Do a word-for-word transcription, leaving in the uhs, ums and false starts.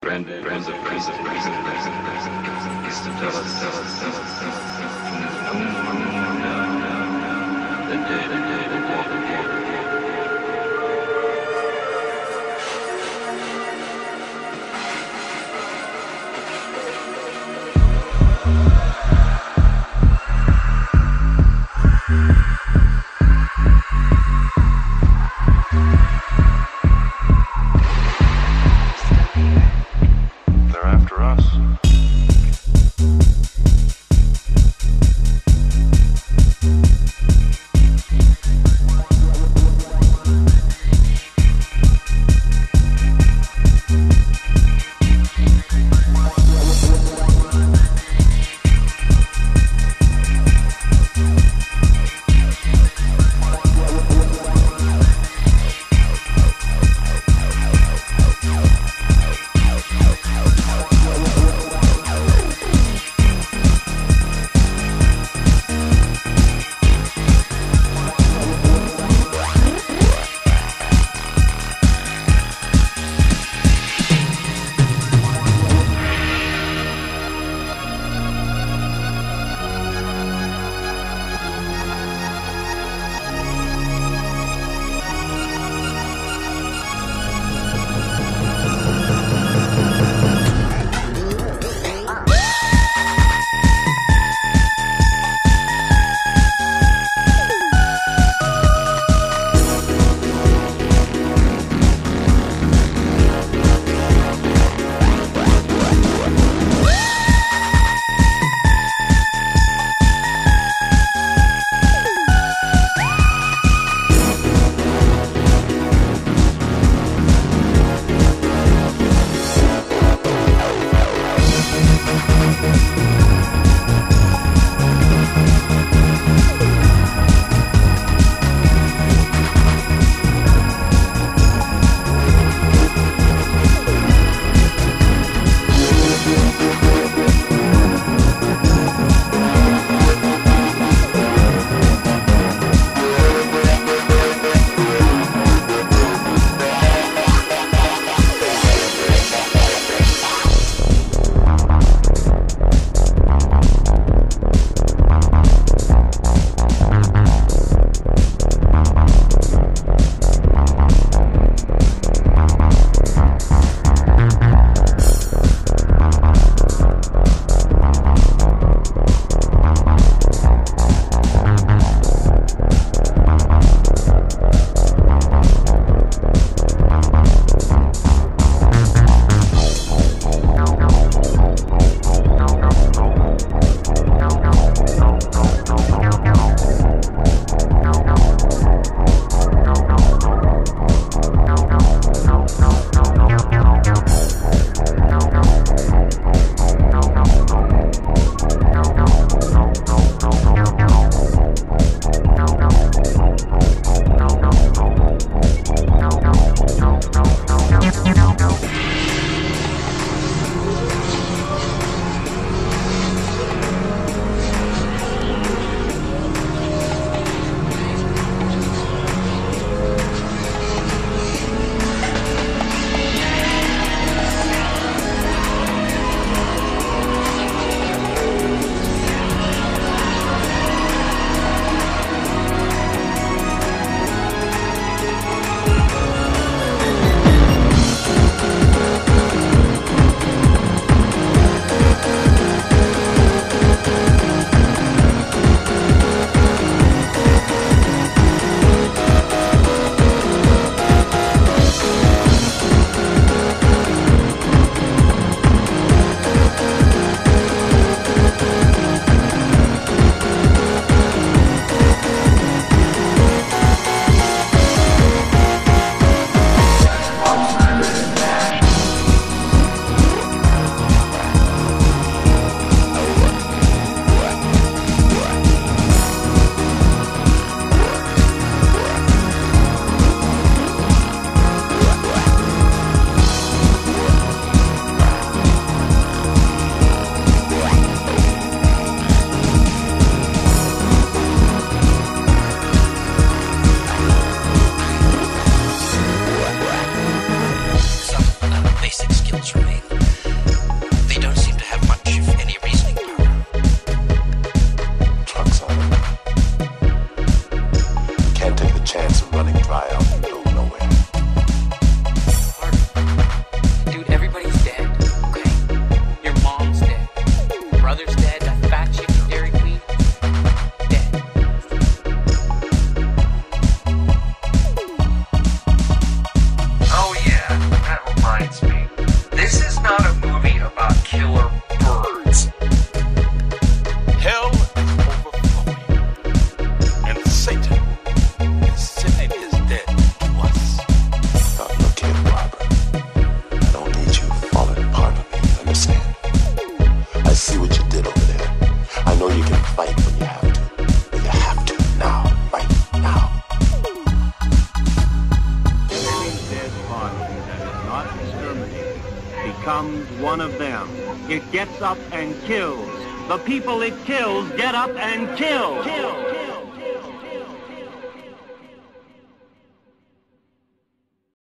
Friend, friends of friends of friends of friends of friends of friends used to tell us, tell us, tell us, tell us, tell us, and there's no more, no more, no, no, no, the day, the day, the day, the day, the day. This is not a movie about killer birds. Hell is overflowing, and Satan is sending his dead to us. Now, look here, Barbara. I don't need you falling apart on me, you understand? I see what you did over there. I know you can fight when you have to. But you have to now, right now. Any dead body that is not exterminated becomes one of them. It gets up and kills. The people it kills get up and kill. Kill.